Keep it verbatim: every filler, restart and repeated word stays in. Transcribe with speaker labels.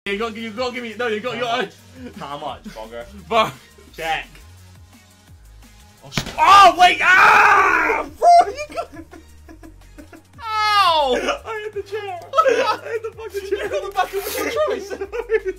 Speaker 1: You got, you got to give me. No, you got, you got.
Speaker 2: How much, Bogger?
Speaker 1: But
Speaker 2: Check.
Speaker 1: oh, oh wait! Ah! Bro, you got.
Speaker 2: Ow!
Speaker 1: I hit the chair. I hit the fucking chair.
Speaker 2: You got the back of your choice.